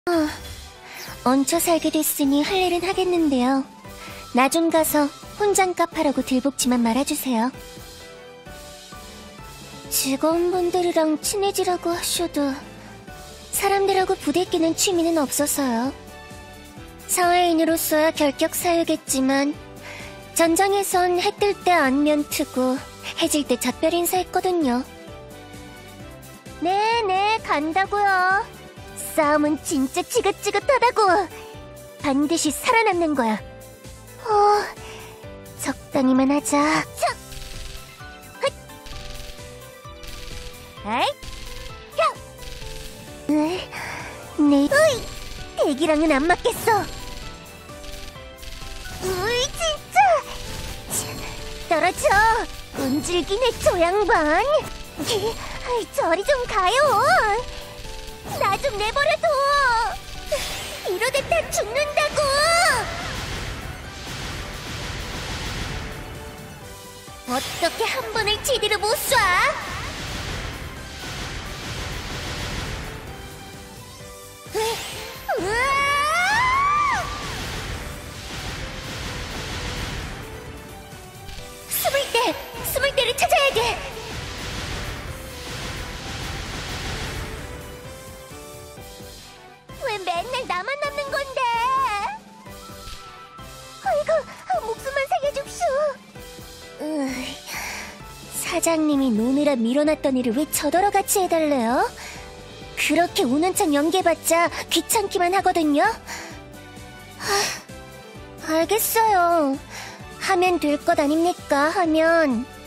얹혀 살게 됐으니 할 일은 하겠는데요. 나 좀 가서 혼잣값 하라고 들볶지만 말아주세요. 직원분들이랑 친해지라고 하셔도 사람들하고 부대끼는 취미는 없어서요. 사회인으로서야 결격 사유겠지만 전장에선 해 뜰 때 안면 트고 해질 때 잣별 인사했거든요. 네네, 간다고요. 싸움은 진짜 지긋지긋하다고. 반드시 살아남는 거야. 적당히만 하자. 에이? 네. 대기랑은 안 맞겠어. 진짜. 떨어져. 끈질기네, 저 양반. 저리 좀 가요. 나 좀 내버려둬. 이러다 다 죽는다고. 어떻게 한 번을 제대로 못 쏴? 숨을 때를 찾아야 돼. 왜 맨날 나만 남는 건데? 아이고, 목숨만 살려줍쇼. 사장님이 노느라 밀어놨던 일을 왜 저더러 같이 해달래요? 그렇게 우는 척 연기해봤자 귀찮기만 하거든요. 알겠어요. 하면 될 것 아닙니까? 하면